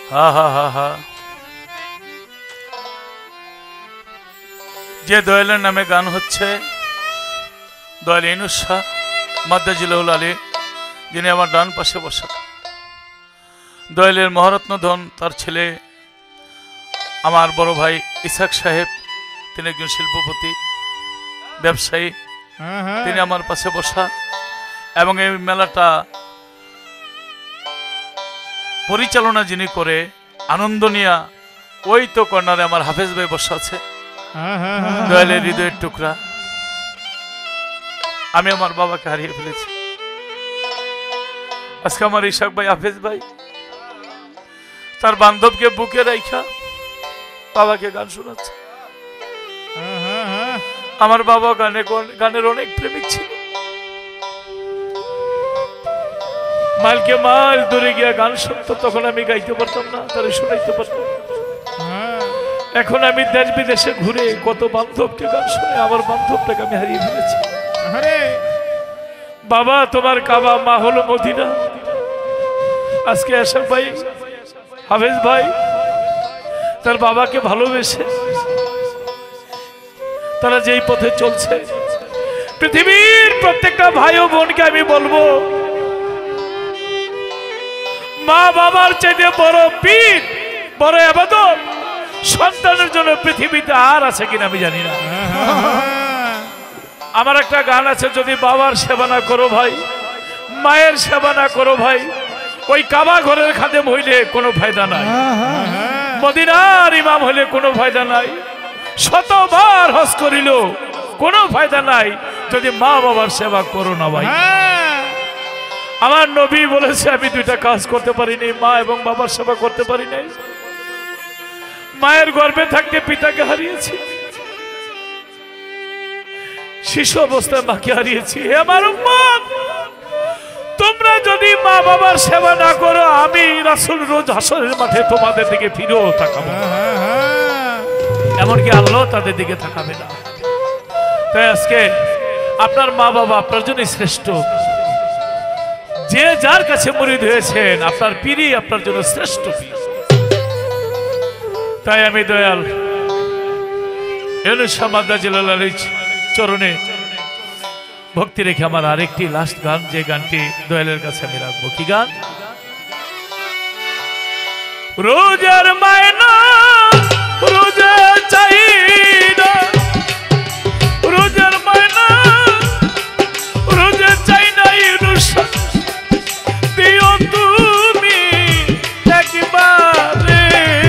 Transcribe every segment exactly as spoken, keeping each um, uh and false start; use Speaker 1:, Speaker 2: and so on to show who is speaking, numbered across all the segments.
Speaker 1: হা হা হা হা যে দয়ালের নামে গান হচ্ছে দয়াল ইনুস শাহ মাদ্দাজিলাহুল আলী, যিনি আমার ডান পাশে বসা। দয়ালের মহারত্ন ধন তার ছেলে আমার বড় ভাই ইসাক সাহেব, তিনি একজন শিল্পপতি ব্যবসায়ী, তিনি আমার পাশে বসা। এবং এই মেলাটা পরিচালনা যিনি করে আনন্দ নিয়া ওই তো কর্নারে আমার হাফেজ ভাই বসা আছে, দয়ালের হৃদয়ের টুকরা। আমি আমার বাবাকে হারিয়ে ফেলেছি, আজকে আমার ইসাক ভাই হাফেজ ভাই তার বান্ধবকে বুকে রাইখা বাবাকে গান শোনাচ্ছে। আমার বাবা গানে গানের অনেক প্রেমিক ছিল, মাইলকে মাইল দূরে গিয়া গান শুনতো, তখন আমি গাইতে পারতাম না, তারা শোনাইতে পারতাম। এখন আমি দেশ বিদেশে ঘুরে কত বান্ধবকে গান শুনে আমার বান্ধবটাকে আমি হারিয়ে ফেলেছি। বাবা তোমার কাবা মা হলো মদিনা। আজকে আশাক ভাই হাফেজ ভাই তার বাবাকে ভালোবেসে তারা যেই পথে চলছে, পৃথিবীর প্রত্যেকটা ভাই ও বোনকে আমি বলবো, মা বাবার চাইতে বড় পীর বড় ইবাদত সন্তানের জন্য পৃথিবীতে আর আছে কিনা আমি জানি না। আমার একটা গান আছে, যদি বাবার সেবা না করো ভাই, মায়ের সেবা না করো ভাই, ওই কাবা ঘরের খাদেম হইলে কোনো ফায়দা নাই, মদিনার ইমাম হইলে কোনো ফায়দা নাই, শতবার হজ করিল কোনো ফায়দা নাই যদি মা বাবার সেবা করো না ভাই। আমার নবী বলেছে আমি দুইটা কাজ করতে পারিনি, মা এবং বাবার সেবা করতে পারি নাই। মায়ের গর্ভে থাকতে পিতাকে হারিয়েছি, শিশু অবস্থায় মাকে হারিয়েছি। হে আমার উম্মত, তোমরা যদি মা বাবার সেবা না করো, আমি রাসূল রোজ হাসরের মাঠে তোমাদের দিকে ফিরেও তাকাবো, এমনকি আল্লাহ তাদের দিকে তাকাবে না। তাই আজকে আপনার মা বাবা আপনার জন্য শ্রেষ্ঠ, যে যার কাছে মুরিদ হয়েছেন আপনার পীরই আপনার জন্য শ্রেষ্ঠ পীর। তাই আমি দয়াল ইউনুস শাহ মাদ্দাজিলাহুল আলীর চরণে ভক্তি রেখে আমার আরেকটি লাস্ট গান, যে গানটি দয়ালের কাছে আমি রাখবো। কি গান? রোজার মায়না রোজা চাই না, রোজার মায়না রোজা চাই না, ইউনুস শাহ দিও তুমি একবারে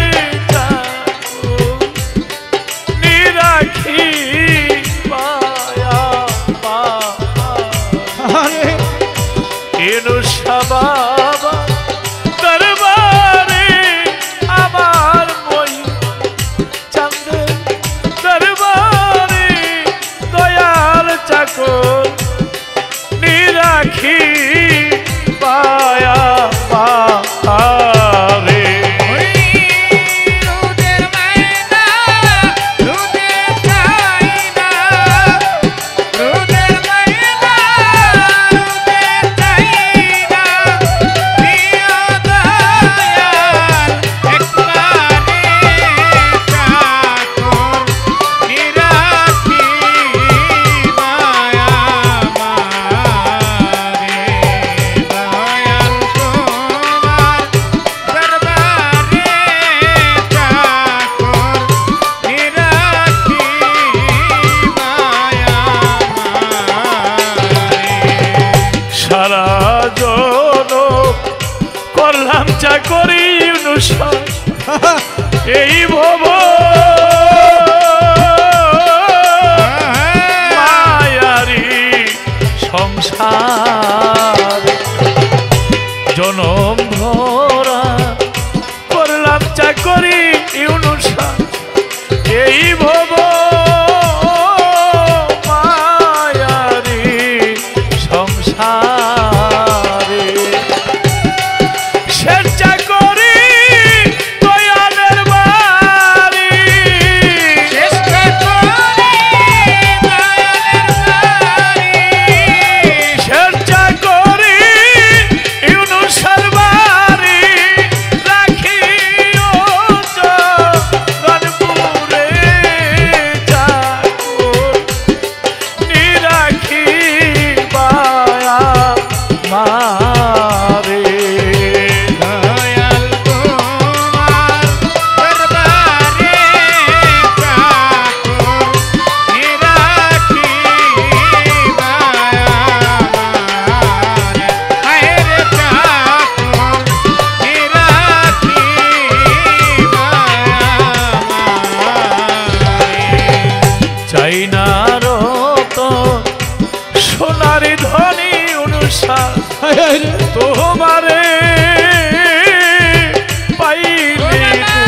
Speaker 1: নিরাখি পায়া পা ইউনুস শাহ বাবা দরবারে আমার মই চাঁদের দরবারে দয়াল চাকর নিরাখি পায়া পারে। চাকরি ইউনুস শাহ এই ভব মায়ারি সংসার, জনম ভরা করলাম চাকরি ইউনুস শাহ এই ভব মায়ারি সংসারে। ধনী অনুষা তোমারে পাইলে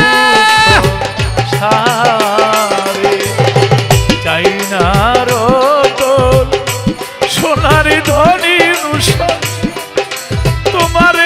Speaker 1: সারে চাই না রতন সোনারি ধনী অনুষা তোমারে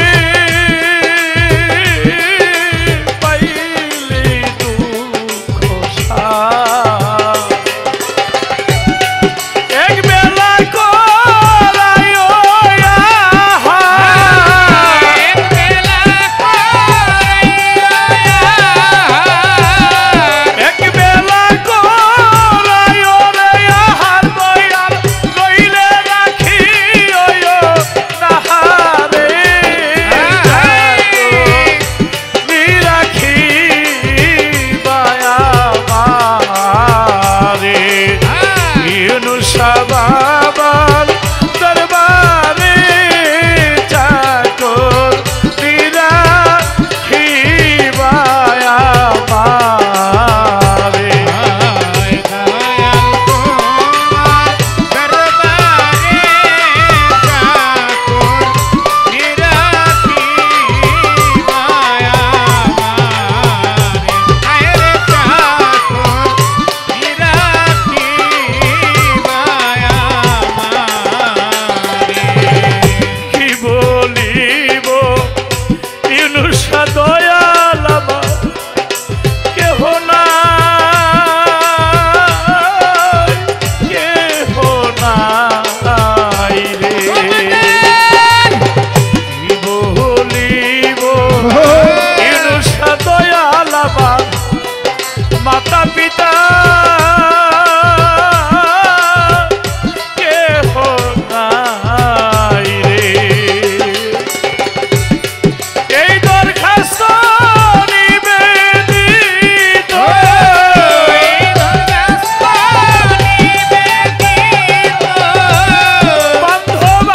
Speaker 1: মাতা পিতা কেহ নাই রে এই দরখাস্ত নিবেদিত বান্ধব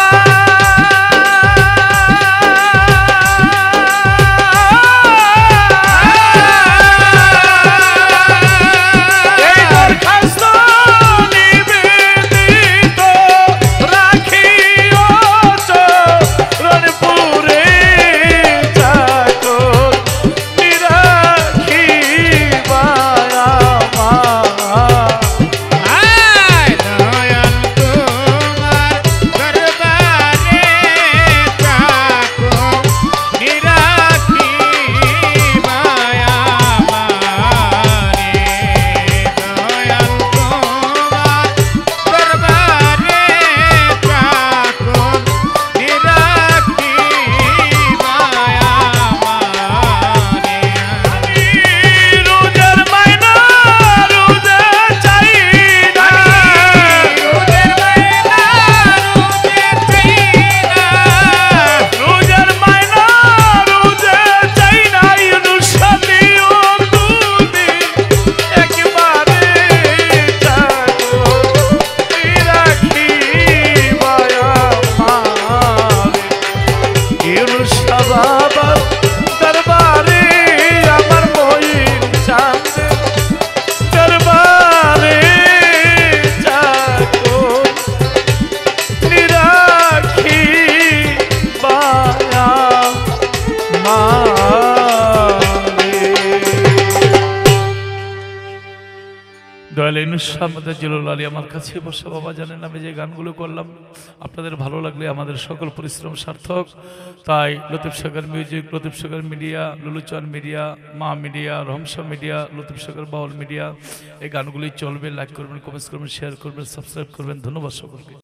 Speaker 1: আমাদের জলিল আলী আমার কাছে বসে বাবা জানেন আমি যে গানগুলো করলাম আপনাদের ভালো লাগলে আমাদের সকল পরিশ্রম সার্থক। তাই Latif Sagar music, Latif Sagar media, Luluchan media, Maa media, Rahamsha media, Latif Sagar Baul media, এই গানগুলি চলবে। লাইক করবেন, কমেন্টস করবেন, শেয়ার করবেন, সাবস্ক্রাইব করবেন। ধন্যবাদ সকলকে।